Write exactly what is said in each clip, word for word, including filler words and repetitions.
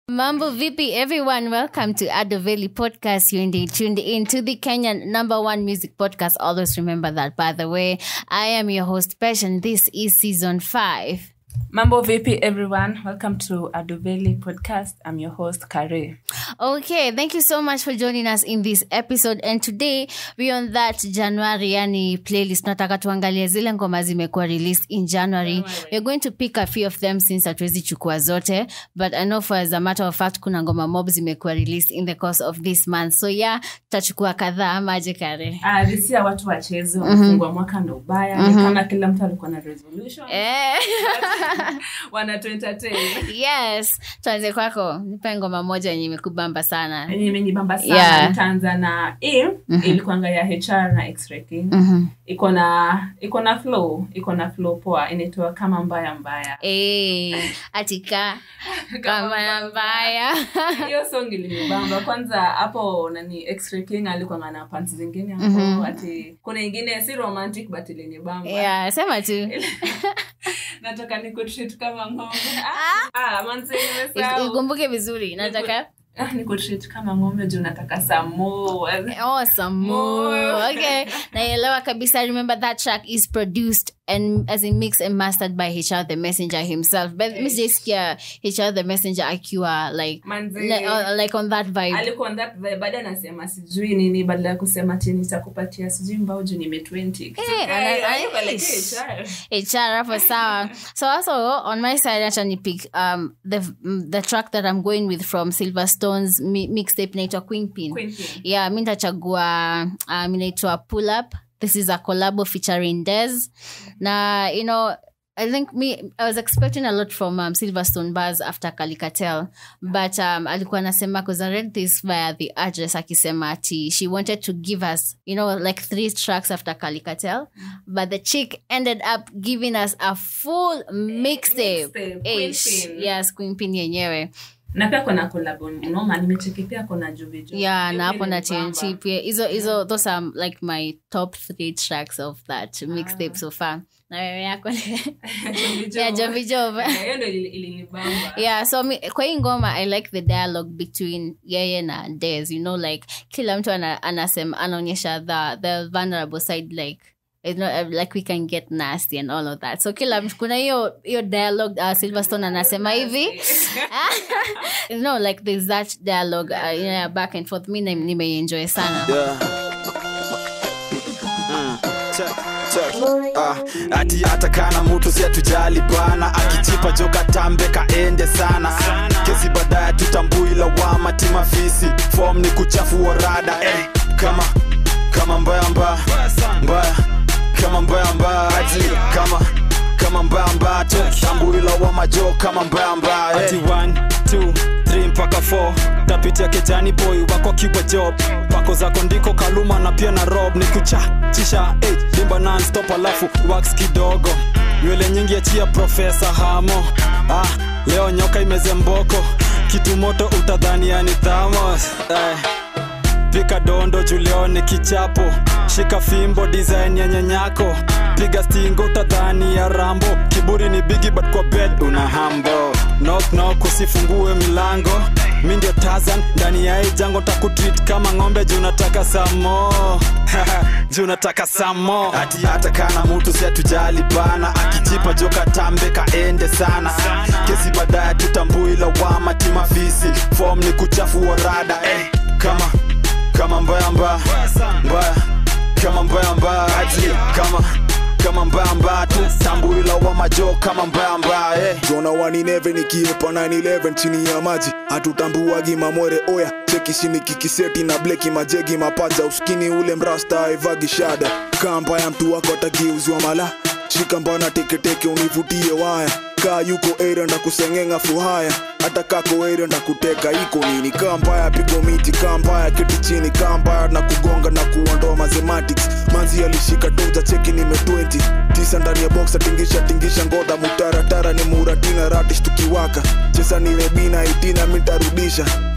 Mambo vipi everyone, welcome to Adoveli Podcast. You're indeed tuned in to the Kenyan number one music podcast. Always remember that, by the way. I am your host Pesh and this is season five. Mambo vipi everyone, welcome to Adoveli Podcast. I'm your host Kare. Okay, thank you so much for joining us in this episode, and today we on that January yani playlist. Nataka tuangalie zile ngoma zimekuwa released in January. January. We're going to pick a few of them since hatuwezi chukua zote, but I know for as a matter of fact kuna ngoma mob zimekuwa released in the course of this month. So yeah, tutachukua kadhaa ama aje Kare. Ah, this year watu wachezo wafungwa mm-hmm. mwaka ndo ubaya, mm-hmm. ni kama kila mtu alikuwa na resolution. Eh. Wana to entertain. Yes. Tuanze kwako. Nipe ngoma moja yenye imekubamba sana. Yenye imenibamba sana. Yeah. Nitaanza na E, mm-hmm. ilikuanga ya H R na X-Ray King. Mm-hmm. Iko na iko na flow, iko na flow poa, inaitwa Kama Mbaya Mbaya. Eh, atika Kama Mbaya. Hiyo song ilinibamba. Kwanza hapo nani X-Ray King alikuwa na pants zingine hapo, mm-hmm. ati kuna nyingine si romantic but ilinibamba. Yeah, sema tu. Nataka nikutreat kama ng'ombe. Ah, ah manze nimesahau. Ikumbuke vizuri. Nataka Ah, nikutreat kama ng'ombe juu nataka some more. Oh, some more. Okay. Naelewa kabisa. I remember that track is produced and as in mixed and mastered by H R the Messenger himself. But Miss Jessica, H R the Messenger akiwa like like, uh, like on that vibe. Alikuwa on that vibe. Baada anasema sijui nini, badala ya kusema tini nitakupatia sijui mbao juu nime twenty. H R hapo sawa. So also on my side acha ni pick um the the track that I'm going with from Silverstone's mi- mixtape inaitwa Queenpin. Queenpin. Yeah, mimi nitachagua um inaitwa Pull Up. This is a collabo featuring Dez. Now, you know, I think me, I was expecting a lot from um, Silverstone Bars after Kalikatel. But um, alikuwa nasema, because I read this via the address, akisema ati, she wanted to give us, you know, like three tracks after Kalikatel. But the chick ended up giving us a full mixtape. Mixtape. Yes, Queenpin yenyewe. Na pia kuna collab noma nimecheki pia kuna Jovi Jovi. Yeah, na hapo na T N T pia. Hizo hizo those are like my top three tracks of that mixtape ah. so far. Na wewe yako yeah, Jovi Jovi. Hiyo ndio ilinibamba. Yeah, so me, kwa hii ngoma I like the dialogue between yeye na Dez, you know, like kila mtu ana, anasema anaonyesha the the vulnerable side, like it's not like we can get nasty and all of that. So kila kuna hiyo hiyo dialogue uh, Silverstone anasema hivi. You know, like there's that dialogue uh, you know, back and forth. Mimi nimeenjoy sana. Yeah. Mm. Check, check. Ah, ati hata kana mtu si atujali bana, akichipa joka tambe kaende sana. Kesi baadaye tutambui lawama timafisi, form ni kuchafua rada. Eh, kama kama mbaya mbaya mbaya kama mbaya mbaya ati kama kama mbaya mbaya tutambui lawama jo kama mbaya mbaya. Ati one two three mpaka four tapitia kijani boy wako kiwa job pako zako ndiko Kaluma na pia na Rob ni kucha chisha eh limba non stop alafu wax kidogo nywele nyingi achia Professor Hamo. Ah, leo nyoka imeze mboko kitu moto utadhani yani thamos. Eh, pika dondo julione kichapo shika fimbo design ya nyanyako piga stingo utadhani ya Rambo kiburi ni bigi but kwa bed una hambo knock knock usifungue milango mimi ndio Tarzan ndani ya hii jango takutreat kama ng'ombe juu nataka samo juu nataka samo. Ati hata kana mtu si atujali bana, akijipa joka tambe kaende sana. Kesi baadaye tutambui lawama timafisi, form ni kuchafua rada. Eh, kama kama mbaya mbaya mbaya kama mbaya mbaya ati kama kama mbaya mbaya tutambui lawama jo kama mbaya mbaya. Eh, Zona one eleven ikiepa nine eleven chini ya maji hatutambuagi mamore oya cheki shini kikiseti na bleki majegi mapaja uskini ule mrasta aivagi shada kamba ya mtu wako atagiuzwa mala shika mbana teke teke univutie waya kaa yuko area nda kusengenga fuhaya hata kako area nda kuteka iko nini kamba ya pigo miti kamba ya kiti chini kamba na kugonga na kuondoa mathematics manzi alishika toza cheki nime twenty tisa ndani ya box tingisha tingisha ngoda mutara tara ni muratina ratish tukiwaka chesa nimebina itina mitarudisha nikikupa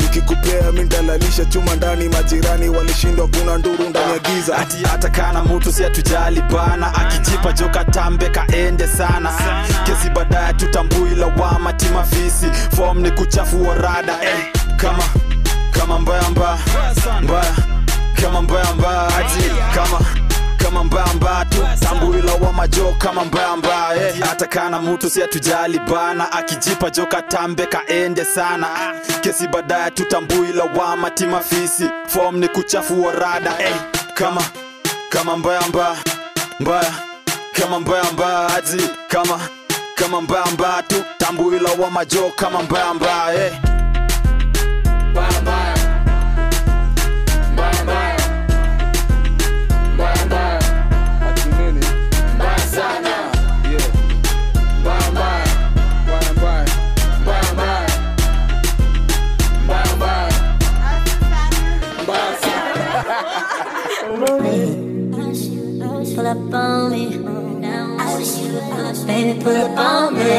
ukinipea mintalalisha chuma ndani, majirani walishindwa, kuna nduru ndani ya giza. Ati hata kana mutu si atujali bana, akijipa joka tambe kaende sana. Kesi baadaye tutambui lawama timafisi, form ni kuchafu wa rada. eh. Kama kama mbaya mbaya mbaya, kama mbaya mbaya ati kama kama mbaya mbaya tu tambui lawama jo kama mbaya mbaya. eh. Hata kana mutu si atujali bana, akijipa joka tambe kaende sana. Kesi baadaye tutambui lawama timafisi, form ni kuchafu wa rada. eh. Kama kama mbaya mbaya mbaya, kama mbaya mbaya ati kama kama mbaya mbaya tu tambui lawama jo kama mbaya mbaya. eh. Mbaya mbaya, mbaya mbaya, mbaya mbaya, ati nini? Mbaya sana, yeah. Mbaya mbaya, mbaya mbaya, mbaya mbaya, mbaya mbaya, mbaya sana. Pull up on me, baby, pull up on me.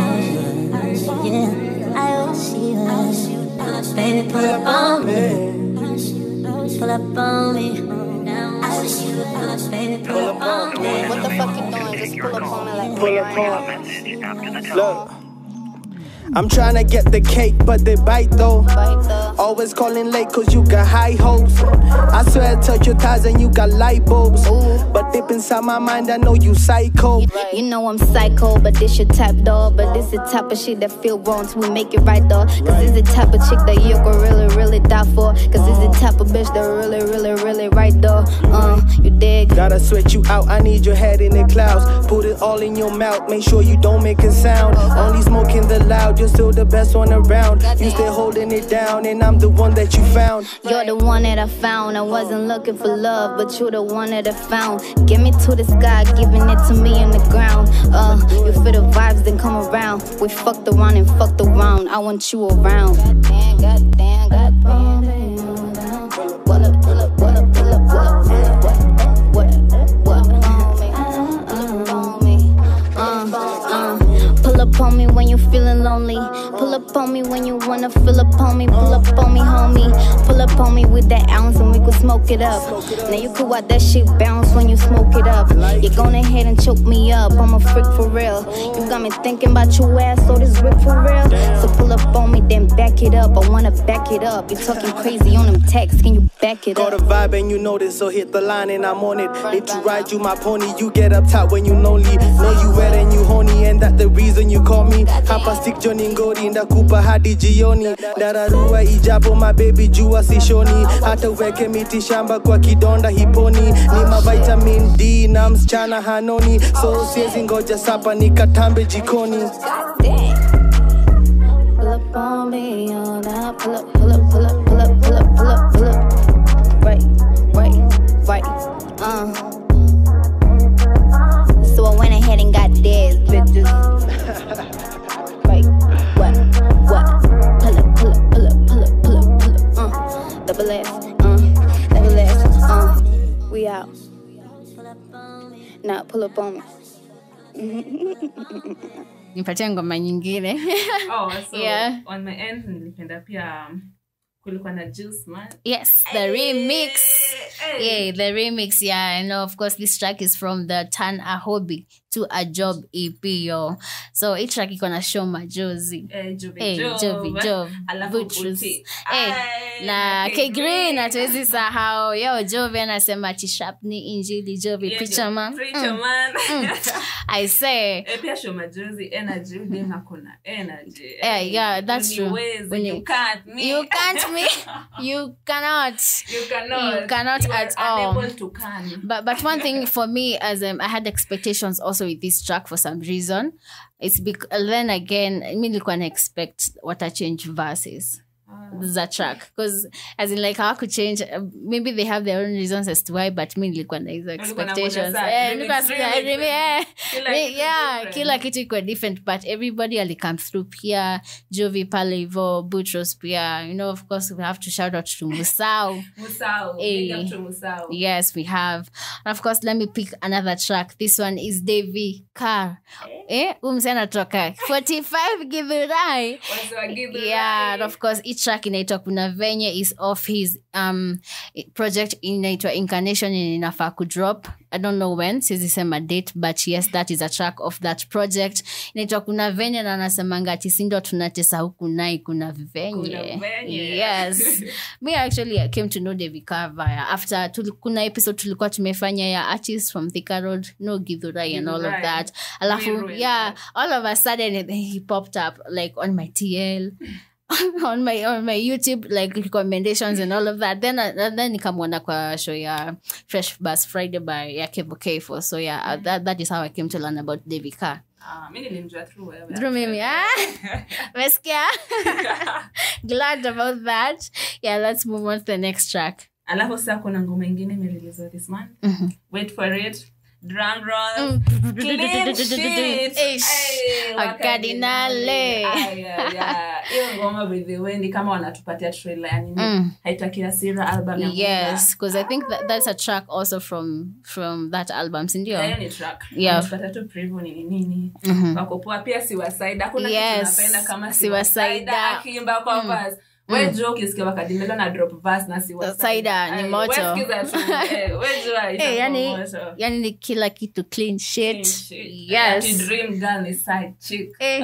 Yeah, I wish you would. Baby, pull up on me. Pull up on me. I wish you would. Baby, pull up on me. What the fuck you doing? Just pull up on me like Pull up on. Look, I'm tryna get the cake, but they bite though. bite though. Always calling late cause you got high hopes. I swear I touch your thighs and you got light bulbs. Ooh. But deep inside my mind I know you psycho. You know I'm psycho, but this your type, dog. But this the type of shit that feel wrong, so we make it right, dog. Cause this the type of chick that you could really, really die for. Cause this the type of bitch that really, really, really right, dog. Uh, you dig? Gotta sweat you out, I need your head in the clouds. Put it all in your mouth, make sure you don't make a sound. Only smoking the loud, you're still the best one around. You still holding it down, and I'm the one that you found. You're the one that I found. I wasn't looking for love, but you're the one that I found. Get me to the sky, giving it to me on the ground. Uh, you feel the vibes, then come around. We fucked around and fucked around. I want you around. Goddamn, goddamn, goddamn. Pull up, pull up, pull up, pull up, pull up, pull up. What, what, what? On me, on me. Uh, uh. Pull up on me when you're feeling lonely. Pull up on me when you wanna fill up on me. Pull up on me, homie. Pull up on me with that ounce and we could smoke it up. Now you could watch that shit bounce when you smoke it up. You're going ahead and choke me up. I'm a freak for real. You got me thinking about your ass, so this rip for real. So pull up on me, then back it up. I wanna back it up. You're talking crazy on them texts. Can you back it Got up? a vibe and you know this, so hit the line and I'm on it. Need to ride you my pony, you get up top when you lonely. Know you wet and you horny, and that the reason you call me. Hapa stick Johnny Ngori, ndakupa hadi jioni. Dararua ijapo my baby jua sishoni. Hata uweke miti shamba kwa kidonda hiponi. Ni ma vitamin D na msichana hanoni. So siezi ngoja sapa nikatambe jikoni. Pull up on me, oh now pull up, pull up, pull up, pull up, pull up, pull up, pull up. Right, right, right, uh. So I went ahead and got this, bitches. Right, what, what? Pull up, pull up, pull up, pull up, pull up, pull up, uh. Double S, uh, double S, uh. We out. Now pull up on me. Nipatie ngoma nyingine. Oh, so Yeah. on my end nilipenda pia kulikuwa na Juice Man. Yes, the remix. Hey. Yeah, the remix. Yeah, I know. Of course, this track is from the Turn a Hobby to a Job E P, yo. So each track is gonna show majozi. Eh, Jovi Hey, Job. Jovi Job. Alafu Butchers. Buti. Hey, Ay, na K K Green Green. hatuwezi sahau. Yo, Jovi anasema chishap ni injili Jovi Yeah, preacher man. Preacher Mm. man. I say. Eh, pia show majozi energy, dem akona energy. Yeah, yeah, that's true. Uniwezi, When you you- can't me. You can't me. You cannot. You cannot. You cannot You are at all. unable to can. But but one thing for me, as um, I had expectations also with this track for some reason. It's because then again, I mean, you can expect what a change verses. The track, because as in like how could change, uh, maybe they have their own reasons as to why, but me nilikuwa na hizo expectations. Eh, nilikuwa sina- I really, eh, Kila me- kitu yeah, different. kila kitu iko different, but everybody ali come through pia. Jovi pale hivo, Butros pia, you know, of course we have to shout out to Musau. Musau. Eh. Big up to Musau. Yes, we have. And of course, let me pick another track. This one is Davy Carr. Eh? Umse anatoka forty-five Githurai. Watu wa Githurai. Yeah, and of course, each track track inaitwa Kuna Venye is off his um project inaitwa Incarnation inafaa kudrop. I don't know when, siwezi sema date, but yes, that is a track of that project. Inaitwa Kuna Venye na anasemanga ati si ndio tunatesa huku nai kuna venye. Kuna venye. Yes. Me actually I came to know Devika via after tuli, kuna episode tulikuwa tumefanya ya artists from Thika Road, no Githurai and all of that. Alafu yeah, all of a sudden he popped up like on my T L. on my on my YouTube like recommendations and all of that. Then uh, then nikamwona kwa show ya Fresh Bus Friday by ya Kevo K four. So yeah, uh, that that is how I came to learn about Devika. Ah, mimi nilimjua through wewe. Through mimi. Ah. Meskia. Glad about that. Yeah, let's move on to the next track. Alafu sasa kuna ngoma nyingine imerelease this month. Mm-hmm. Wait for it. Drum roll. Clean shit. Hey, Wakadinale. Yeah. Hiyo ngoma by the way ni kama wanatupatia trailer yani mm. Haitaki Hasira album ya yes, because I think that, that's a track also from from that album, si ndio? Yeah, ni track. Yeah. Tunapata tu preview ni nini. Mm-hmm. Wako poa pia Siwasaida. Hakuna yes. kitu napenda kama Siwasaida akimba kwa mm. verse. We joke isikia Wakadinale na drop verse na Siwasaida ni moto. We sikiza tu. We jua ita yani yani ni kila kitu clean shit. Yes. Ati dream girl ni side chick. Eh.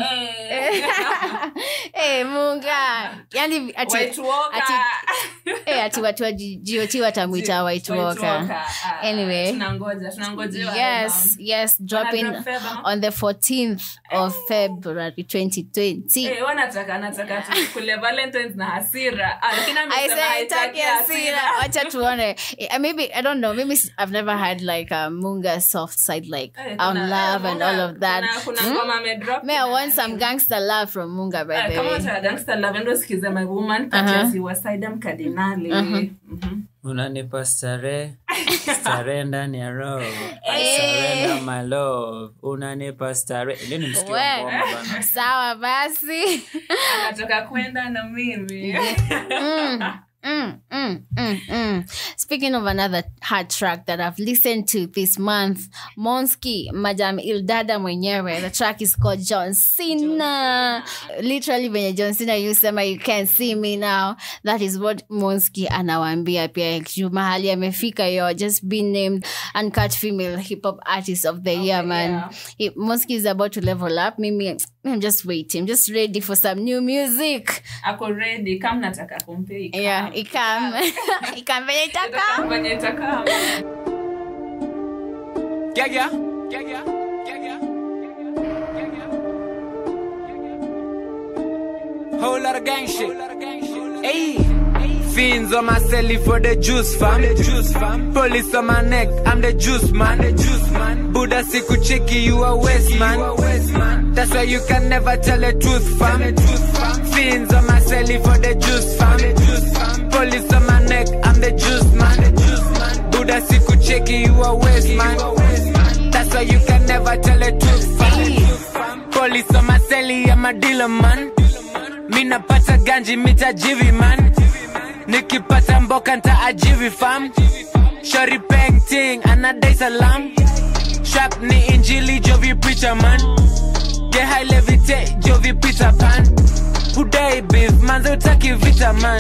Eh Munga. Yani ati White Walker. Ati eh ati watu wa G O T watamuita White Walker. Anyway, tunangoja tunangojewa. Yes, yes, dropping on the fourteenth of February twenty twenty. Eh wanataka nataka tukule Valentine's na Hasira. Lakini amesema haitaki Hasira. Acha tuone. Maybe I don't know. Maybe I've never had like a Munga soft side like hey, on kuna, love and all of that. Kuna kuna ngoma me drop. May I want some gangster love from Munga by the way. Kama unataka gangster love ndo sikiza my woman kati Siwasaida Mkadinale. Mhm. Unanipa stare stare ndani ya roho. Surrender my love. Unanipa stare. Ile ni msikio ngoma bana. Sawa basi. Anatoka kwenda na mimi. mm. Mm, mm, mm, mm. Speaking of another hard track that I've listened to this month, Monski, Madam Ildada mwenyewe. The track is called John Cena. Literally when John Cena you say you can't see me now. That is what Monski anawaambia pia. Mahali amefika yo, just been named Uncut Female Hip Hop Artist of the okay, Year, man. Yeah. He, Monski is about to level up. Mimi, I'm just waiting. I'm just ready for some new music. Ako ready. Kam nataka kumpe ikam. Yeah. Ikam. Ikam venye itakam. Ikam venye itakam. Gaga. Gaga. Gaga. Gaga. Whole lot of gang shit. Hey. Fiends on my celly for the juice fam. The juice fam. Police on my neck, I'm the juice man. The juice man. Buddha siku cheki, you a waste man. You a waste man. That's why you can never tell the truth fam. The truth fam. Fiends on my celly for the juice fam. The juice fam. Police on my neck, I'm the juice man. The juice man. Buddha siku cheki, you a waste man. You a waste man. That's why you can never tell the truth fam. Police on my celly, I'm a dealer man. Mina pata ganji mita jivi man. Nikipata mboka nta ajivi fam. Shori painting anadai salam. Sharp ni injili jovi preacher man. Get high levitate jovi Peter Pan. Who day beef manzo utaki vita man.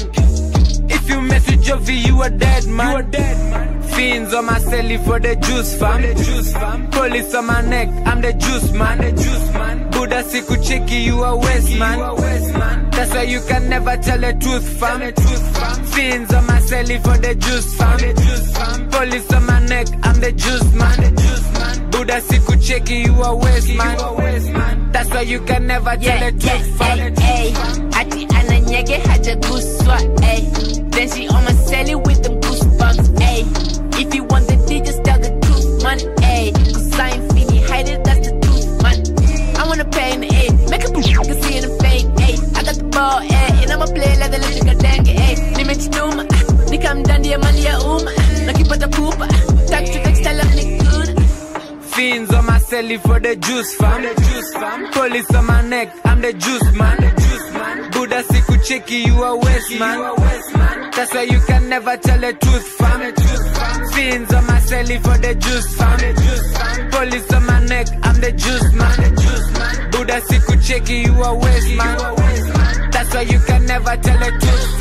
If you mess with Jovi you a dead man. You a dead man. Fiends on my celly for the juice fam. The juice fam. Police on my neck, I'm the juice man. The juice man. Buddha siku cheki, you a waste man. You a waste man. That's why you can never tell the truth fam. The truth fam. Fiends on my celly for the juice fam. The juice fam. Police on my neck, I'm the juice man. The juice man. Buddha siku cheki, you a waste man. You a waste man. That's why you can never yeah, tell the truth yeah, fam. Hey, ati ananyege haja guswa, ay. Then she on my celly with them goosebumps, ayy. If you want the D, just tell the truth, man, ayy. Cause I ain't finny hide it, that's the truth, man. I wanna pay in the ayy. Make a boom, you can see in the fake, ayy. I got the ball, ayy. And I'ma play like the legend got dang, ayy. Nimechi numa, nika mdandi ya mali ya uma. Nakipata pupa, tak to next style of Nick good. Fiends on my celly for the juice fam. The juice fam. Police on my neck, I'm the juice man. The juice man. Buddha siku cheki, you a waste man. You a waste man. That's why you can never tell the truth fam. The truth fam. Fiends on my celly for the juice fam. The juice fam. Police on my neck, I'm the juice man. The juice man. Buddha siku cheki, you a waste man. You a waste man. That's why you can never tell the truth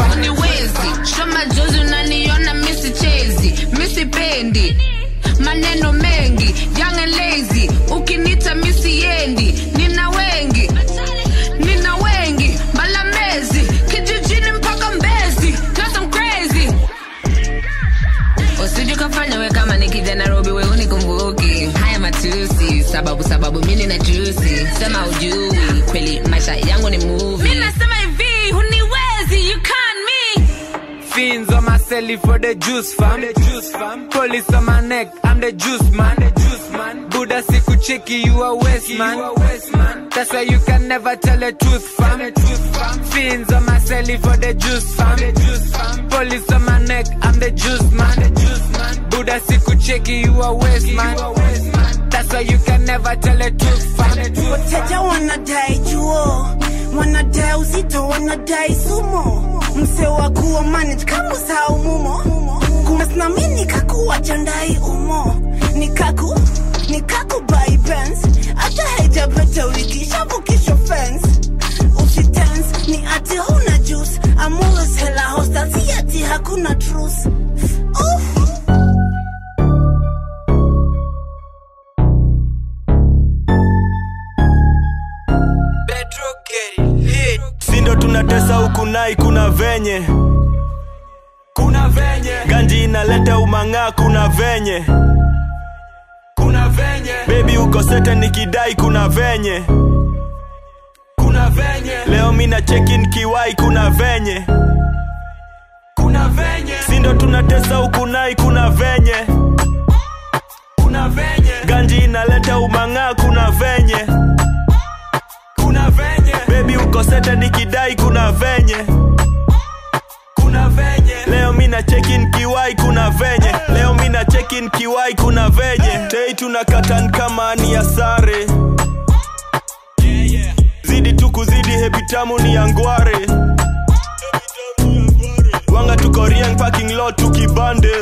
celly for the juice fam. The juice fam. Police on my neck, I'm the juice man. The juice man. Buddha siku cheki, you a waste man. You a waste man. That's why you can never tell the truth fam. The truth fam. Fiends on my celly for the juice fam. The juice fam. Police on my neck, I'm the juice man. The juice man. Buddha siku cheki, you a waste man. You a waste man. That's why you can never tell the truth fam. The truth fam. Wateja wanadai juo, wanadai uzito, wanadai sumo. Mse wa kuwa manage kama usahau mumo. Kumasna mini kaku wachandai umo. Nikaku, nikaku buy pens. Ata haja beta wiki shabu kisho fence. Ushi tense, ni ati huna juice. Amulos hela hostel, si ati hakuna truce. Uff. Sindo tunatesa huku nai kuna venye. Kuna venye. Ganji inaleta umanga kuna venye. Kuna venye. Baby uko sete nikidai kuna venye. Kuna venye. Leo mina check-in kiwai kuna venye. Kuna venye. Sindo tunatesa huku nai kuna venye. Kuna venye. Ganji inaleta umanga kuna venye. Kuna venye. Baby uko sete nikidai kuna venye. Kuna venye. Leo mina check-in kiwai kuna venye. Leo mina check-in kiwai kuna venye. Tei tunakatan kama ni ya sare. Zidi tu kuzidi hebi tamu ni angware. Wanga tuko Riang parking lot tukibande.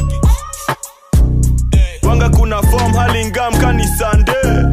Wanga kuna form halingam kanisande.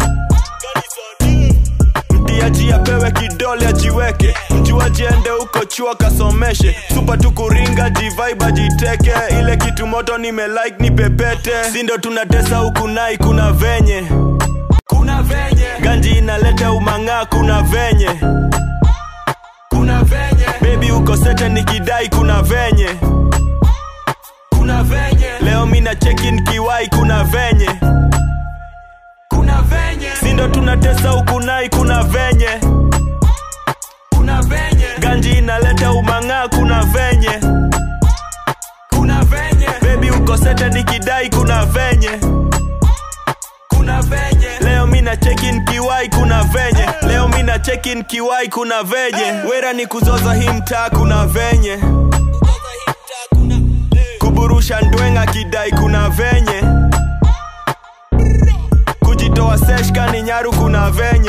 Mtiaji apewe kidole ajiweke. Mjuaji ende uko chua kasomeshe. Super tukuringa jivibe ajiteke. Ile kitu moto nime like ni pepete. Sindo tunatesa huku nai kuna venye. Kuna venye. Ganji inaleta umanga kuna venye. Kuna venye. Baby uko sete nikidai kuna venye. Kuna venye. Leo mina check-in kiwai kuna venye. Kuna venye. Sindo tunatesa huku nai kuna venye. Kuna venye. Ganji inaleta umanga kuna venye. Kuna venye. Baby uko sete nikidai kuna venye. Kuna venye. Leo mina check-in kiwai kuna venye. Leo mina check-in kiwai kuna venye. Wera ni kuzoza hii mtaa kuna venye. Kuburusha ndwenga kidai kuna venye. Kujitoa seshka ni nyaru kuna venye.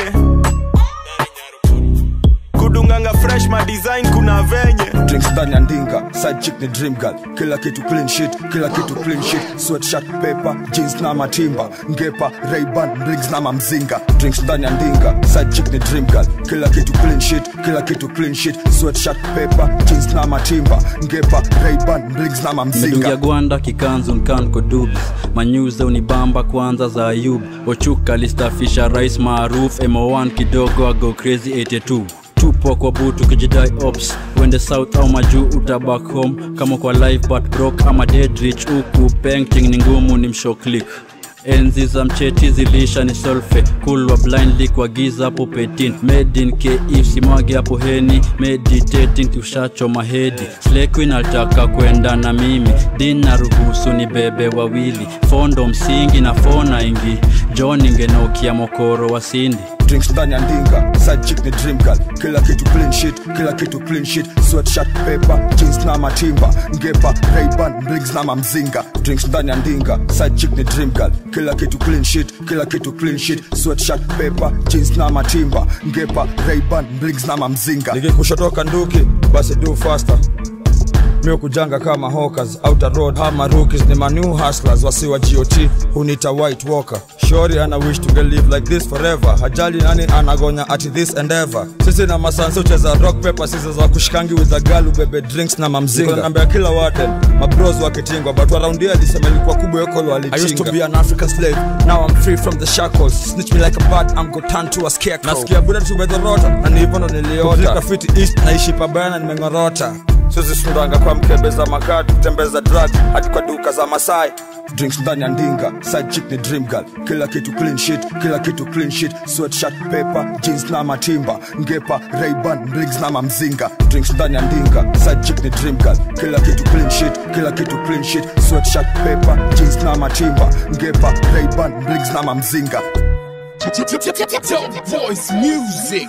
Kudunganga fresh ma design kuna venye. Drinks ndani ya ndinga, side chick ni dream girl. Kila kitu clean shit, kila kitu clean shit. Sweatshirt, paper, jeans na matimba. Ngepa, Ray-Ban, blings na mamzinga. Drinks ndani ya ndinga, side chick ni dream girl. Kila kitu clean shit, kila kitu clean shit. Sweatshirt, paper, jeans na matimba. Ngepa, Ray-Ban, blings na mamzinga. Medungia gwanda kikanzu nkanko dubs. Manyuze unibamba kwanza za Ayub. Ochuka listafisha rais maruf. M O one kidogo ago crazy eighty-two. Tupo kwa butu kijidai ops. Wende south au maju uta back home. Kama kwa live but broke ama dead rich. Uku painting ni ngumu ni msho click. Enzi za mcheti zilisha ni solfe. Kulwa blindly kwa giza pupetin. Made in K E simwagi hapo heni. Meditating tushacho mahedi. Slay queen altaka kwenda na mimi. Dina ruhusu ni bebe wawili. Fondo msingi na fona ingi. John ingenokia mokoro wa sindi. Drinks ndani ya ndinga, side chick ni dream girl. Kila kitu clean shit, kila kitu clean shit. Sweatshirt, paper, jeans na matimba. Ngepa, Ray-Ban, blings na mamzinga. Drinks ndani ya ndinga, side chick ni dream girl. Kila kitu clean shit, kila kitu clean shit. Sweatshirt, paper, jeans na matimba. Ngepa, Ray-Ban, blings na mamzinga. Nikikushotoka nduki, basi do faster. Mio kujanga kama hawkers, outer road hama rookies. Ni ma new hustlers, wasi wa G O T, hunita white walker. Shorty ana wish to live like this forever. Hajali nani anagonya ati this endeavor. Sisi na masanso cheza rock paper scissors wa kushikangi with a girl ubebe drinks na mamzinga. Niko nambia kila wade, ma bros wakitingwa. But around here alisema ilikuwa kubwa yoko lo alichinga. I used to be an African slave, now I'm free from the shackles. Snitch me like a bat, I'm go turn to a scarecrow. Nasikia buda tubedorota, na ni hivyo ndo niliota. Kuzika fiti east, naishi pabaya na nimengorota. Suzi sundanga kwa mkebe za makati, tembeza drug, hadi kwa duka za Masai. drinks ndani ya ndinga, side chick ni dream girl, kila kitu clean shit, kila kitu clean shit, sweatshirt paper, jeans na matimba, ngepa, Ray-Ban, bligs na mamzinga, drinks ndani ya ndinga, side chick ni dream girl, kila kitu clean shit, kila kitu clean shit, sweatshirt paper, jeans na matimba, ngepa, Ray-Ban, bligs na mamzinga. Voice music.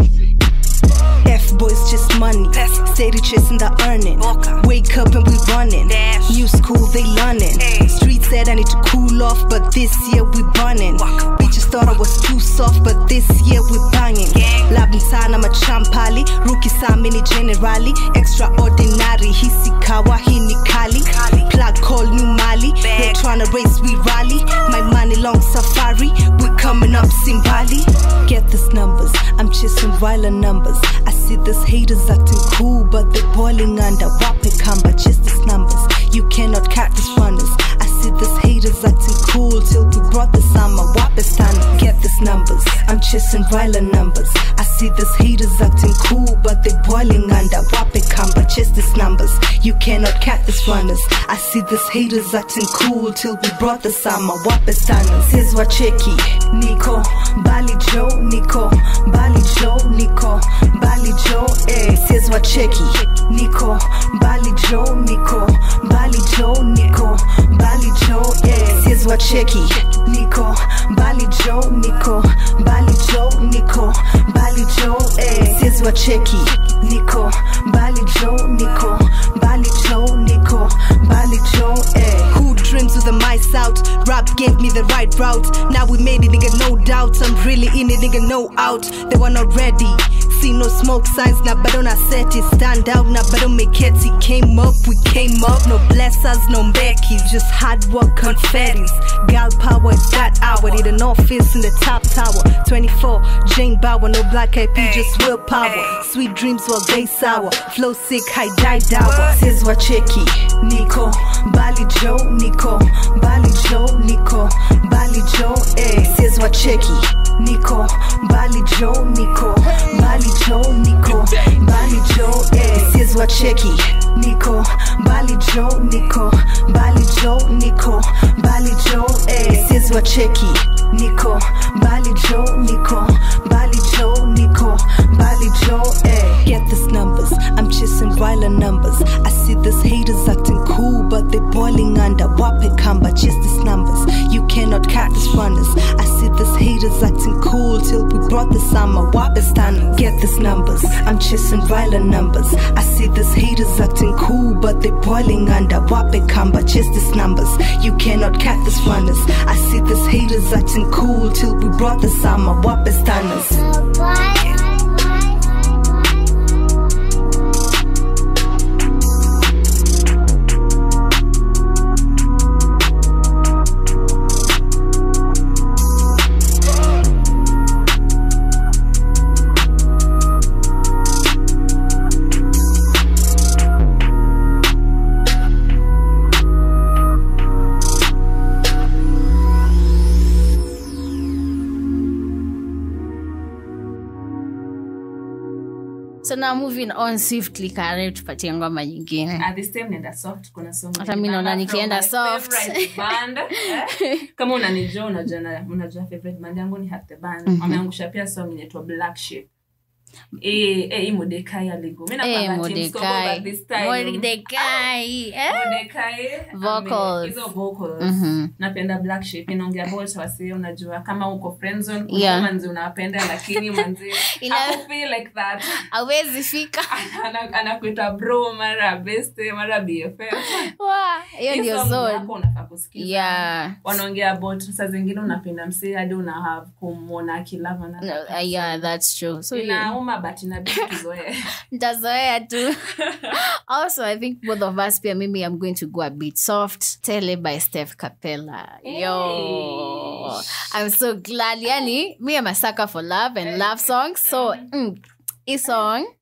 F-boys just money, steady chasing the earning. Wake up and we running, new school they learning. Street said I need to cool off, but this year we burning. Bitches thought I was too soft, but this year we banging. Labin sana machampali, rookie sa mini generali. Extraordinary, hisi kawa hini kali. Plug call new Mali, we're tryna race we rally. My money long safari, we coming up Simbali. Get this numbers, I'm chasing violent numbers. I see these haters acting cool, but they're boiling under. Wape kamba, just these numbers. You cannot cut these runners. I see these haters acting cool till we brought the summer. Wape stand, get these numbers. I'm chasing violent numbers. I see these haters acting cool, but they're boiling under. Wape kamba, just these numbers. You cannot cut these runners. I see these haters acting cool till we brought the summer. Wape standers. Here's what checky. Nico, Bali Joe, Nico, Bali Joe, Nico, Bali Joe, eh. Here's what checky. Nico, Bali Joe, Nico, Bali Joe, Nico, Bali Joe, eh. Here's what checky. Nico, Bali Joe, Nico, Bali Joe, Nico, Bali Joe, eh. Here's what checky. Nico, Bali Joe, Nico, Bali Joe, Nico, Bali Joe, eh. Who dreams with the mice out? Rap gave me the right route. Now we made it, nigga, no doubt. I'm really in it, nigga, no out. They were not ready. See no smoke signs, now but on a set it stand out, now but on make it. He came up, we came up. No blessers, no Becky's, just hard work, confettis. Gal power is that hour. Need an office in the top tower. twenty-four, Jane Bauer, no black I P, just willpower. Sweet dreams while they sour. Flow sick, high die dower. Here's what checky. Nico, Bali Joe, Nico, Bali Joe, Nico, Bali Joe, eh. Here's what checky. Nico, Bali Joe, Nico, Bali Joe, Nico, Bali Joe, eh. Here's what checky. Nico, Bali Joe, Nico, Bali Joe, Nico, Bali Joe, eh. Here's what checky. Nico, Bali Joe, Nico, Bali Joe, Nico, Bali Joe, eh. Get these numbers, I'm chasing violent numbers. I see these haters acting cool, but they're boiling under. Wape kamba, chase these numbers. You cannot cut these runners. I see these haters acting cool till we brought the summer. Wape stand, get these numbers. I'm chasing violent numbers. I see these haters acting cool, but they're boiling under. Wape kamba, chase these numbers. You cannot cut these runners. I see these haters acting cool till we brought the summer. Wape standers. So now moving on swiftly, kare tupatie ngoma nyingine. At this time nenda soft, kuna song. Hata mimi naona nikienda soft. Favorite band. Eh? Kama unanijua unajua unajua favorite band yangu ni Hat the Band. Mm-hmm. Wameangusha pia song inaitwa Black Sheep. Eh eh Modekai aligo. Mimi napanga team score but this time. Modekai. Eh? Modekai. Vocals. Hizo vocals. Mm-hmm. Napenda Black Sheep. Inaongea about wasi unajua kama uko friend zone yeah. Manzi unapenda lakini manzi I feel like that. Hawezi fika. Anakuita bro mara best mara B F F. Wow, hiyo ndio zone. Hapo unafaa kusikiza. Yeah. Wanaongea about saa zingine unapenda msee hadi una have kumuona akilava na. No, uh, yeah, that's true. So inauma but inabidi tuzoee. Nitazoea tu. Also, I think both of us pia mimi I'm going to go a bit soft. Tele by Steph Capella. Hey. Yo. I'm so glad. Yani, me I'm a sucker for love and love songs. So, mm, this song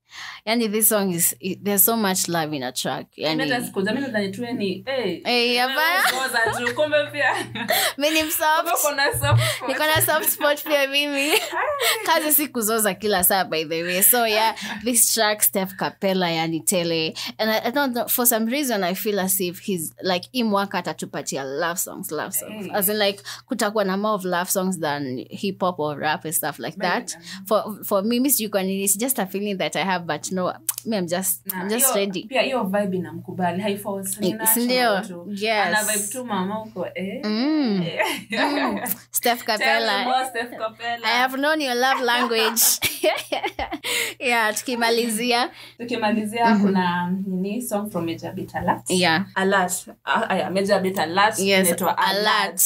Yani this song is it, there's so much love in a track. Yani Mimi siku zamani ndani tu ni eh eh hapa ngoza tu kumbe pia mimi ni soft. Uko na soft. Niko na soft spot pia mimi. Kazi siku zoza kila saa by the way. So yeah, this track Steph Capella yani tele, and I, I don't know, for some reason I feel as if he's like imwaka atatupatia love songs love songs hey. As in like kutakuwa na more of love songs than hip hop or rap and stuff like that. For for me, Miss Yukoni, it's just a feeling that I have, but no, me I'm just nah, I'm just yo, ready. Pia hiyo vibe inamkubali, hai force nina ndio. Yes. Ana vibe tu mama uko eh. Mm. mm. Steph Capella. Steph Capella. I have known your love language. Yeah, tukimalizia. Tukimalizia mm-hmm. kuna nini song from Major Beat Alert. Yeah. Alert. Ah, uh, Major Beat Alert. Yes. Alert. Alert.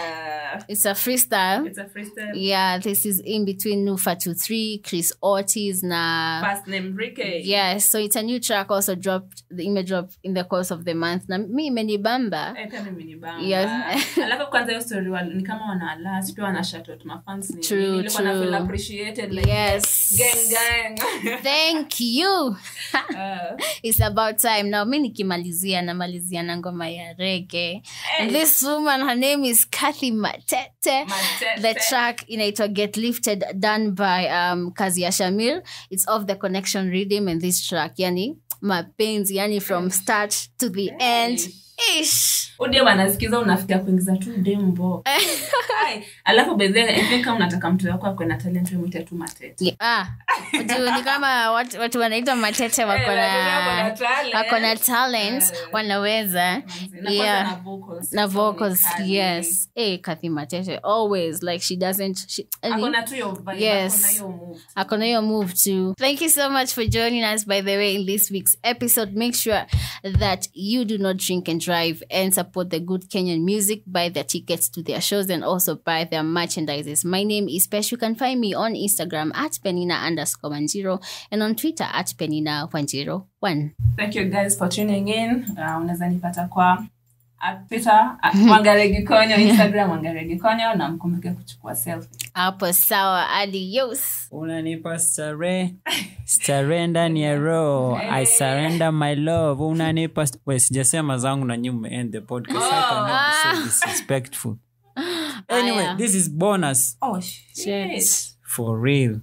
Uh, it's a freestyle. It's a freestyle. Yeah, this is in between Nufa two three, Chris Ortiz na first name Ricky. Yes, so it's a new track also dropped, the image dropped in the course of the month. Na mi menibamba. Eh, kama menibamba. Yes. Alafu kwanza hiyo story ni kama wana alert, pia wana shout out my fans ni. True, nilikuwa na feel appreciated like yes. gang gang. Thank you. uh. It's about time. Now mimi nikimalizia na malizia na ngoma ya reggae. Hey. This woman, her name is Kathy Matete. Matete. The track inaitwa Get Lifted, done by um Kazia Shamil. It's off the Connection Rhythm, and this track yani mapenzi yani from start to the hey. end. Ish. Ode wanasikiza unafikia kuingiza tu dembo. Ai, alafu bezeka I think kama unataka mtu wako akwe na talent wewe mwite tu Matete. Yeah. Ah. Ndio ni kama watu watu wanaitwa Matete wako na wako na talent wanaweza. Yeah. Na vocals. Na vocals, yes. Eh, Kathy Matete always like she doesn't she akona tu yo vibe, yes. akona yo move. Akona yo move too. Thank you so much for joining us by the way in this week's episode. Make sure that you do not drink and drive and support the good Kenyan music. Buy their tickets to their shows and also buy their merchandises. My name is Pesh. You can find me on Instagram at Penina underscore one zero and on Twitter at Penina one zero one. Thank you guys for tuning in. Uh, unaweza nipata kwa at Twitter at Wangare Gikonyo, Instagram Wangare Gikonyo, na mkumbuke kuchukua selfie. Hapo sawa, adios. Unanipa stare, stare ndani ya roho. I surrender my love. Unanipa st- Wait, sijasema zangu na nyume end the podcast. Oh. I cannot be so disrespectful. Anyway, Aya. This is bonus. Oh shit. For real.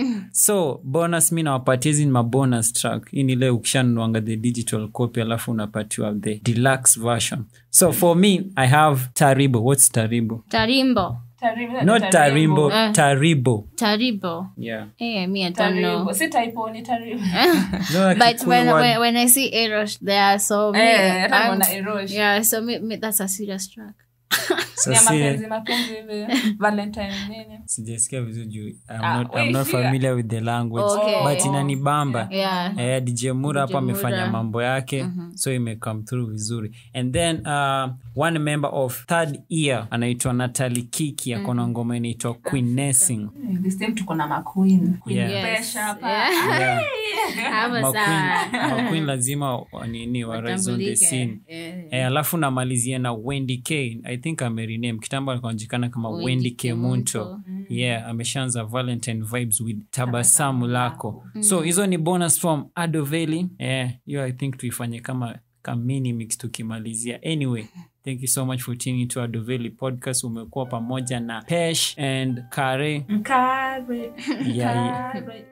So, bonus mi nawapatia hizi ni mabonus track. Hii ni ile ukishanuanga the digital copy alafu unapatiwa the deluxe version. So, for me, I have Taribo. What's Taribo? Tarimbo. Taribo. Not Tarimbo, uh, Taribo. Taribo. Yeah. Hey, me, I don't Taribo. know. Si typo ni Taribo. No, like but cool when, word. when when I see Erosh there, so me, Eh, I'm- na Erosh. yeah, so me, me, that's a serious track. So, Ni see, mapenzi mapenzi hivi Valentine nini. sijasikia vizuri juu I'm Ah, not, I'm wait, not yeah. familiar with the language. Okay. But inanibamba. Yeah. Eh, D J Mura hapa D J amefanya Mura. mambo yake, Mhm. so ime come through vizuri. And then uh, one member of third ear anaitwa Natalie Kiki ako na ngoma inaitwa Queen Nessing. This time tuko na maqueen. Queen Yeah. Yes. Pesha hapa. Yeah. Yeah. Hapo Maqueen, sawa. Maqueen lazima wa- nini wa rise on the Watambulike. scene. Yeah. Eh, alafu namalizia na Wendy K. I think amerename. Kitambo alikuwa anajulikana kama Wendy Wendy K. K. Munto. Munto. Yeah, ameshaanza Valentine vibes with Tabasamu Lako. So hizo ni bonus from Adoveli. Eh, hiyo I think tuifanye kama kama mini mix tukimalizia. Anyway, thank you so much for tuning into Adoveli podcast. Umekuwa pamoja na Pesh and Kare. Mkare. Yeah, Mkare.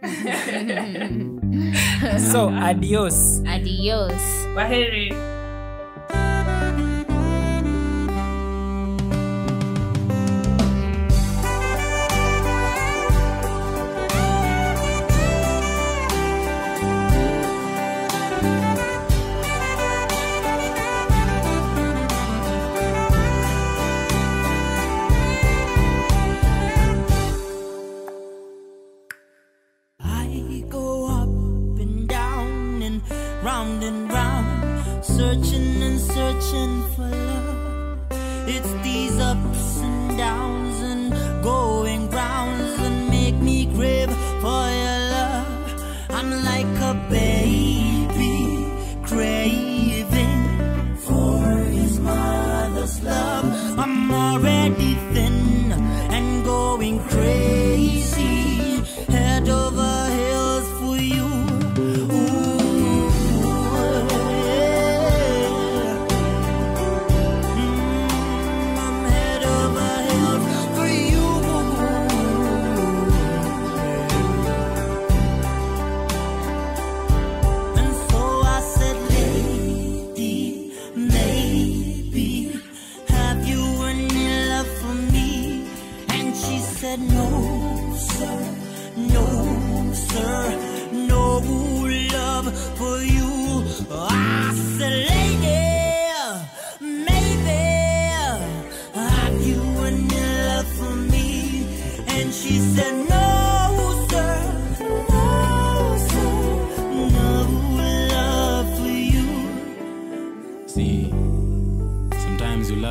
So adios. Adios. Waheri. I go up and down and round and round, searching and searching for love. It's these ups and downs and going rounds that make me crave for your love. I'm like a baby craving for his mother's love. I'm already thin and going crazy, head over heels for you. Ooh,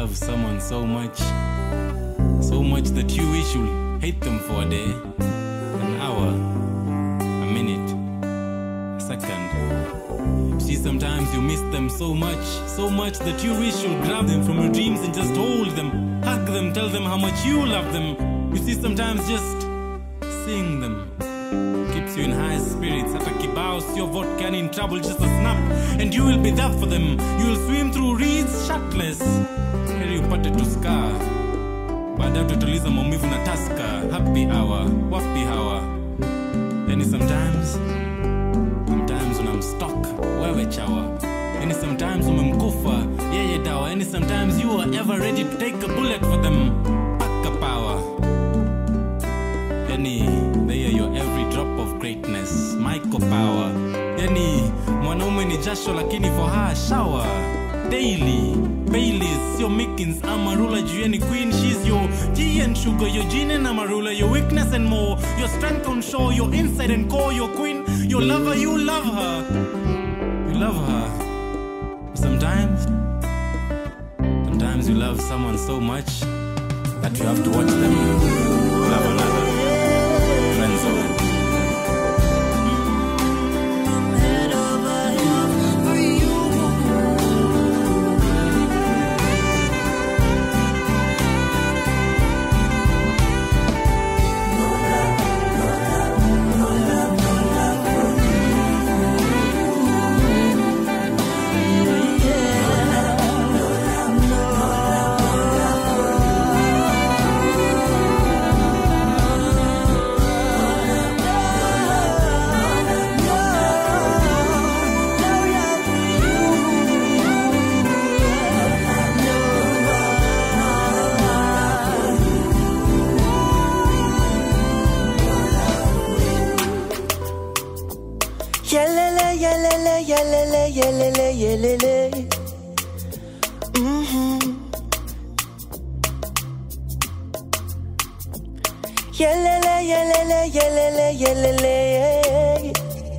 love someone so much, so much that you wish you'll hate them for a day, an hour, a minute, a second. See, sometimes you miss them so much, so much that you wish you'll grab them from your dreams and just hold them, hug them, tell them how much you love them. You see, sometimes just seeing them keeps you in high spirits. At a kibao, your vodka in trouble, just a snap, and you will be there for them. You will swim through reeds shirtless, heri upate tu scar, baada tutatuliza maumivu na taska. Happy hour, wapi hawa? Yani sometimes, sometimes when I'm stuck, wewe chawa. Yani sometimes umemkufa, yeye dawa. Yani sometimes you are ever ready to take a bullet for them, pack a power. Yani they are your every drop of greatness, Michael Power. Yani mwanaume ni jasho lakini for her shower daily. Baileys, your Mickens, Amarula, Juliani Queen. She's your tea and sugar, your gin and Amarula, your weakness and more, your strength on show, your inside and core, your queen, your lover. You love her, you love her. Sometimes, sometimes you love someone so much that you have to watch them love another. Friend zone. Yelele, yelele, yelele, yelele, yelele. Mm-hmm. Yelele, yelele, yelele, yelele.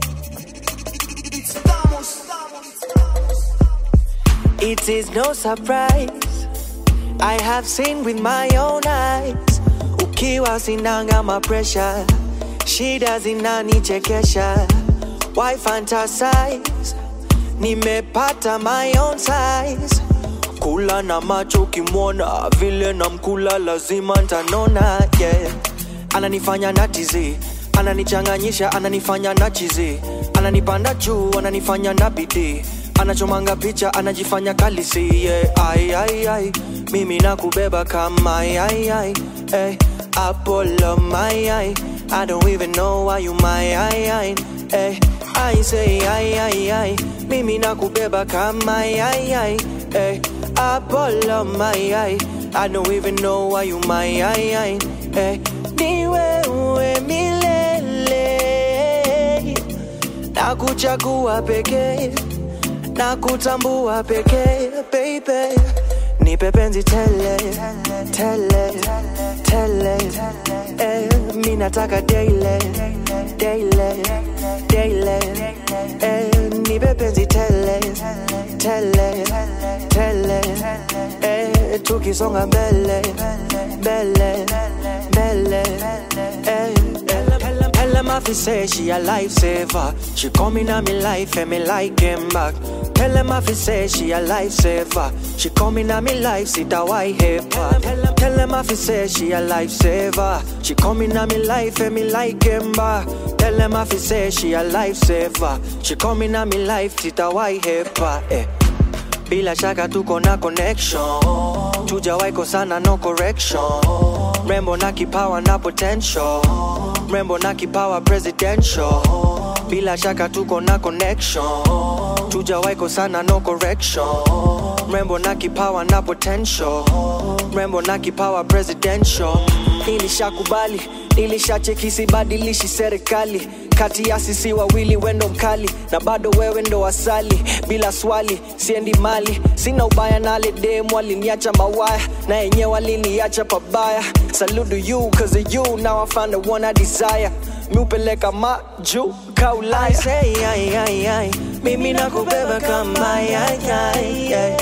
It is no surprise, I have seen with my own eyes. Ukiwa sinanga ma pressure, shida zinanichekesha. Why fantasize? Nimepata my own size. Kula na macho kimwona, vile na mkula lazima ntanona, yeah. Ananifanya natizi, ananichanganyisha, ananifanya nachizi. Ananipanda juu, ananifanya nabidi. Anachomanga picha, anajifanya kalisi, yeah. Ay, ay, ay, mimi nakubeba kama ay, ay, ay, ay. Apollo, my, ay. I don't even know why you my, ay, ay, ay. I say, ay, ay, ay, mimi nakubeba kama ay, ay, ay, ay. Apollo, my, ay. I don't even know why you my, ay, ay, ay. Niwe uwe milele, nakuchagua peke, nakutambua peke, baby. Nipe penzi tele, tele, tele, eh. Mi nataka daily, daily, daily, eh. Nipe penzi tele, tele, tele, eh. Tukisonga mbele, mbele, mbele, eh. Tell my fi say she a lifesaver. She coming on me life and me like him back. Tell him I fi say she a lifesaver. She coming on me life, sit a white hip hop. Tell him I fi say she a lifesaver. She coming on me life and me like him back. Tell him I fi say she a lifesaver. She coming on me life, sit a white hip hop. Eh. Bila shaka tuko na connection, tujawahi kosana, no correction. Rembo na kipawa na potential, Rembo na kipawa presidential. Bila shaka tuko na connection, tujawahi kosana, no correction. Rembo na kipawa na potential, Rembo na kipawa presidential. Nilishakubali, nilishacheki sibadilishi serikali. Kati ya sisi wawili wendo mkali, na bado wewe ndo asali. Bila swali, siendi mali, sina ubaya na ale demu aliniacha mawaya, na enye waliniacha pabaya. Salute to you, cause of you, now I found the one I desire. Miupeleka maju, kaulaya. I say, ay, ay, ay, mimi nakubeba kama ay, ay, ay, ay.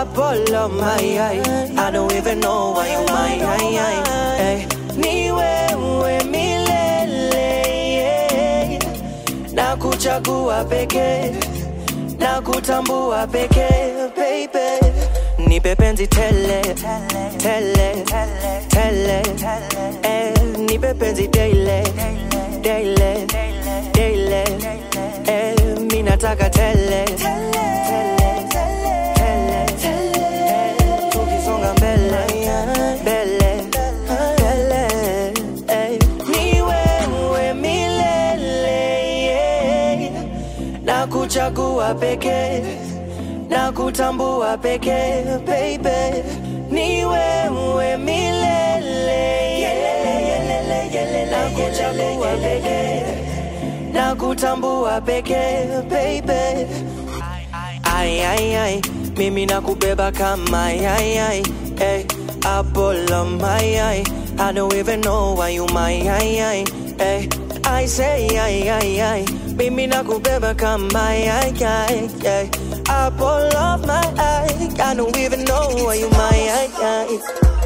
apple of my eye. I don't even know why you my eye. Hey, niwe uwe milele, yeah. Na kuchagua peke, na kutambua peke, baby. Nipe penzi tele, tele, tele, eh. Nipe penzi daily, daily, daily, eh. Mina taka tele, tele, tele, tele, tukisonga mbele, mbele, mbele, eh. Niwe uwe milele, yeah. Na kuchagua peke, na kutambua peke, baby. Niwe uwe milele, yeah. Na kuchagua peke, na kutambua peke, baby. Ay, ay, ay, mimi nakubeba kama ay, ay, ay, ay. Apple of my eye. I don't even know why you my ay, ay, ay. I say ay, ay, ay, mimi nakubeba kama ay, ay, ay, ay. Apple of my eye. I don't even know why you my ay, ay.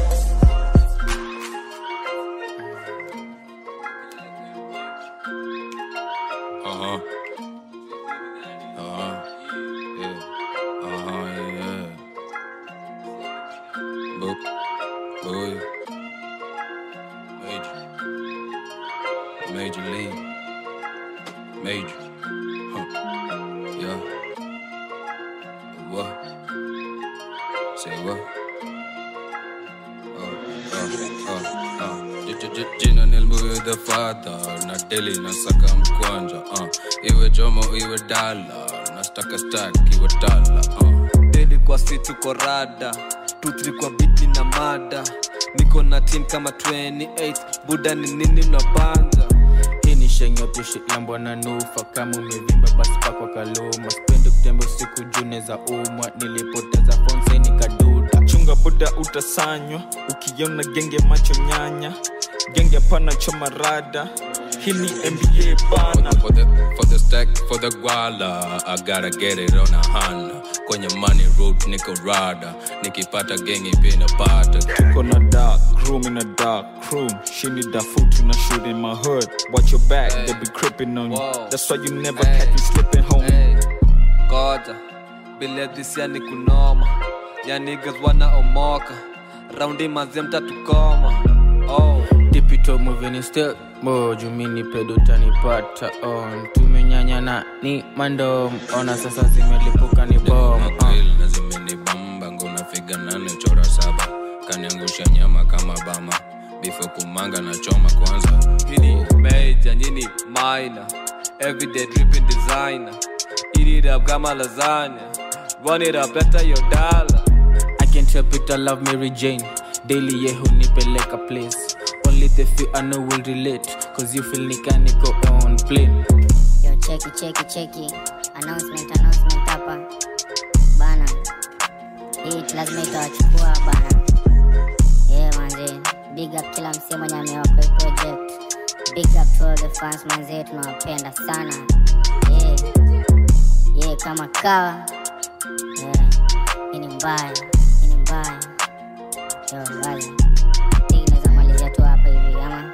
Uh-huh. Uh-huh. Yeah. Uh-huh, yeah. Boop. Boy. Major. Major League. Major. Huh. Yeah. What? Say what? Oh, oh, oh, oh. Jina nilmuwe the father. Na daily nasaka mkwanja. Uh. Iwe jomo, iwe dala. Nastaka stack, iwe dala. Uh. Daily kwa situ korada. two three kwa biti na mada. Niko na team kama twenty-eight. Buda ni nini mnabanda. Hii ni shenyo tishi yambwa na nufa. Kama umevimba basi pakwa kaluma. Spendo kutembe usiku june za umwa. Nilipoteza fonse nikaduda. Chunga buda utasanywa. Ukiona genge macho nyanya. Genge pana choma rada. Hii ni N B A bana. For the, for the stack, for the guala. I gotta get it on a hand. Kwenye money road niko rada. Nikipata gengi pina pata. Tuko na dark room in a dark room. She need that food to not shoot in my hood. Watch your back, hey. They be creeping on you. Whoa. That's why you never hey. Catch me slipping home. Hey. Goja, bile this ya ni kunoma. Ya niggas wana omoka. Roundi mazemta tukoma. Oh, tipito moving still. Moju mini pedo tanipata on. Tumenyanya na ni mandom. Ona sasa zimelipuka ni bomb. Na zimeni bamba. Nguna figa nane chora saba. Kaniangusha nyama kama bama. Before kumanga na choma kwanza. Nini major, nini minor. Everyday dripping designer. Eat it up kama lasagna. Run it up, better your dollar. I can't help it, I love Mary Jane. Daily yehu nipeleka place. Only the few I know will relate. Cause you feel nika niko on plane. Yo, cheki, cheki, cheki. Announcement, announcement hapa. Bana. Hii lazima itawachukua bana. Yeah manze. Big up kila msee mwenye amewapa hii project. Big up to all the fans manze, tunawapenda sana. Yeah. Yeah, kama kawa. Yeah. Hii ni mbaya. Hii ni mbaya. Yo, wazi. Hii inaweza malizia tu hapa hivi ama.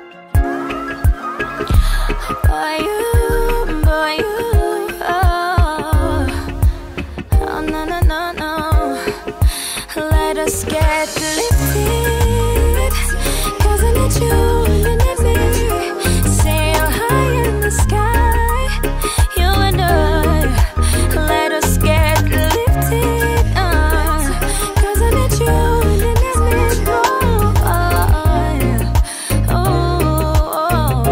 Boy you, boy you, oh. Oh no no no no. Let us get lifted. Cause I need you and you need me. Sail high in the sky. You and I. Let us get lifted. Uh, Cause I need you and you need me. Oh, oh, oh,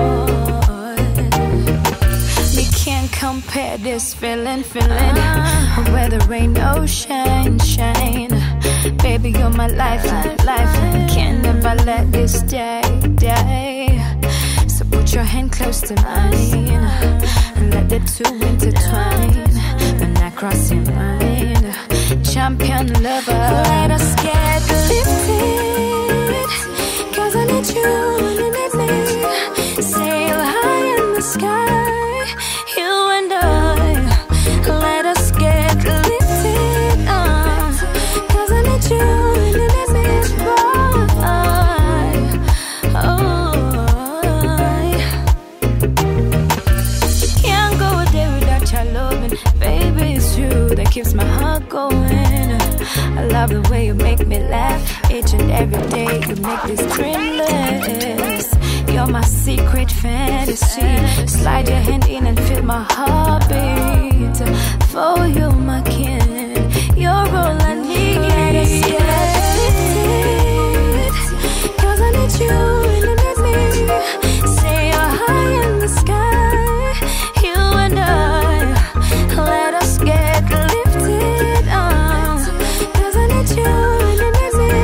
oh. We can't compare this feeling, feeling. Where there ain't no shine, shine. Baby, you're my lifeline, lifeline. Can't never let this day, day. So put your hand close to mine and let the two intertwine. When I cross your mind, champion lover. Let us get lifted. Cause I need you and you need me. Sail high in the sky, you and I. Let us get lifted. Uh, Cause not going. I love the way you make me laugh. Each and every day you make this dreamless. You're my secret fantasy. Slide your hand in and feel my heartbeat. For you, my kin, you're all I need. Let us get lifted, 'cause I need you and you need me. Say you're high in the sky, you and I. Let us get lifted on, 'cause I need you and you need me.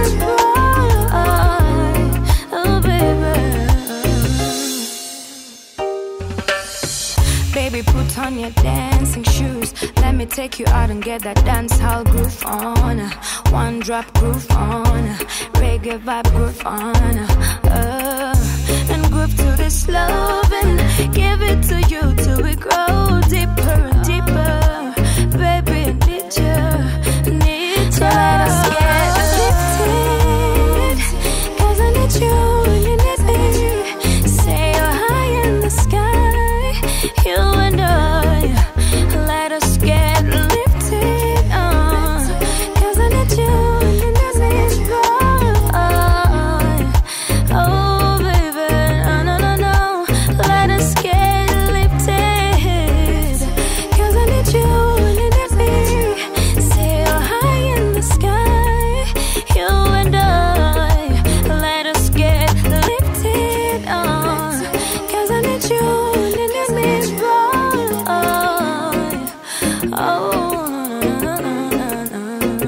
Oh, baby. Baby, put on your dancing shoes. Let me take you out and get that dance hall groove on. One drop groove on. Reggae vibe groove on. Uh, and groove to this love and give it to you till we grow deeper and deeper. Baby, I need you, need you. Let us get lifted, 'cause I need you and you need me. Say you're high in the sky, you and I. Let us get lifted on, 'cause I need you and you need me. Oh, oh baby, no, no, no, no. Let us get lifted, 'cause I need you and you need me. Say you're high in the sky, you and I. Let us get lifted on, 'cause I need you and you need me. Oh, no, no, no, no,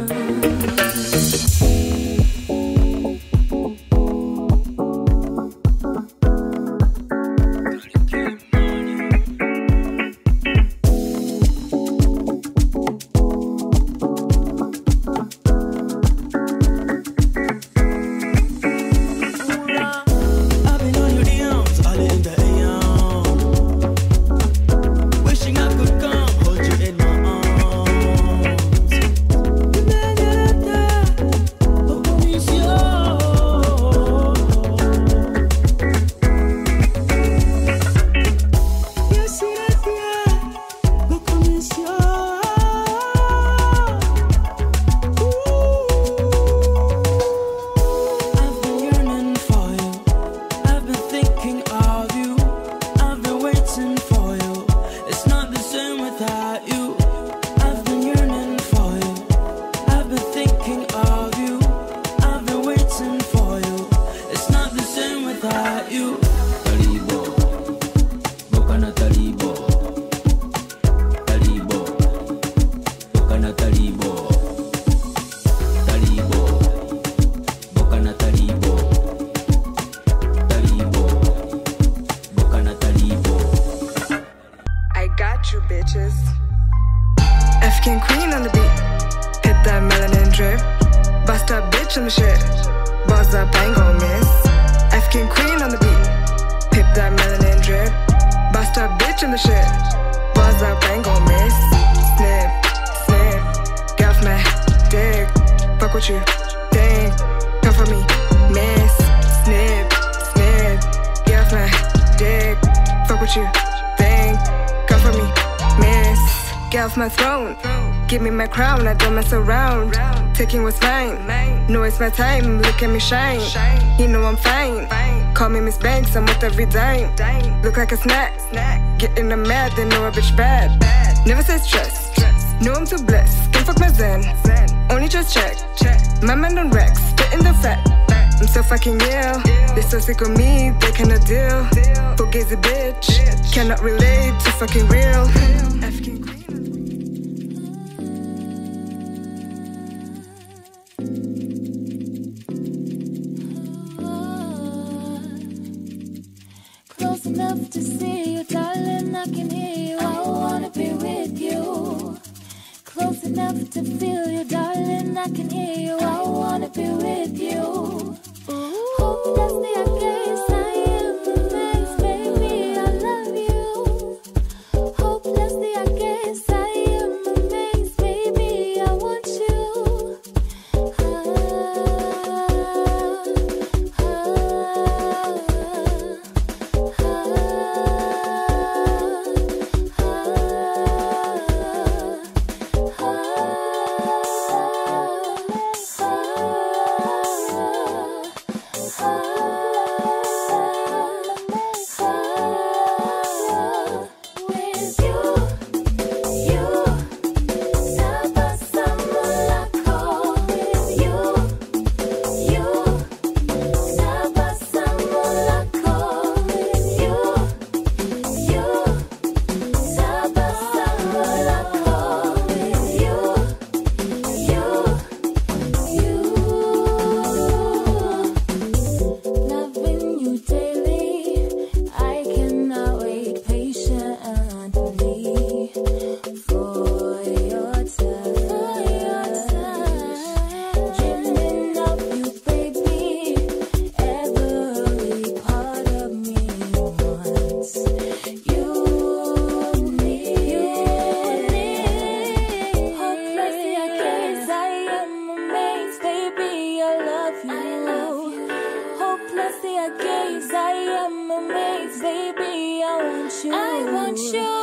I've been on your D Ms all in the A M. Wishing I could come hold you in my arms. I've been yearning for you. I've been thinking of you. I've been waiting for you. It's not the same without you. I've been yearning for you. I've been thinking of you. I've been waiting for you. It's not the same without you. Talibo, Bokana Talibo, Talibo, Bokana Talibo, Talibo, Bokana Talibo, Talibo, Bokana Talibo. I got you, bitches. African queen on the beat. Hit that melanin drip. Bust that bitch on the shit. Buzz up, I ain't gon' miss. African queen on the beat. Hit that melanin drip. Bust that bitch on the shit. Buzz up, I ain't gon' miss. Snip, snip. Get off my dick. Fuck with you. Dang. Come for me. Miss. Snip, snip. Get off my dick. Fuck with you. Dang. Come for me. Miss. Get off my throne. Give me my crown, I don't mess around. Taking what's mine. Know it's my time, look at me shine. You know I'm fine. Call me Miss Banks, I'm worth every dime. Look like a snack. Getting them mad, they know a bitch bad. Never say stress. Know I'm too blessed. Can fuck my zen. Only just check. My man on Rex, getting the fat. I'm so fucking ill. They so sick of me, they cannot deal. Fugazi bitch, cannot relate to fucking real. African queen. close enough to see you, darling. I can hear you. I wanna be with you. Close enough to feel you, darling. I can hear you. I wanna be with you. Hopelessly, I guess I am amazed, baby. I love you. Hopelessly, I guess I am amazed, baby. I want you. you. I want you.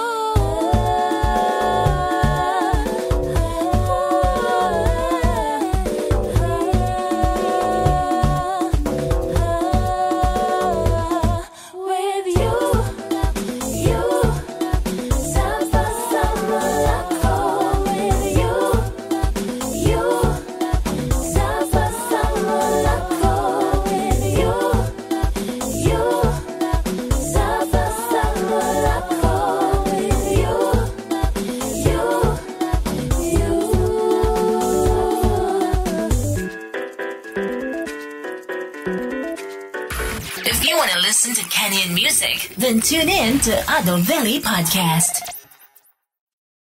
If you want to listen to Kenyan music, then tune in to Adoveli Podcast.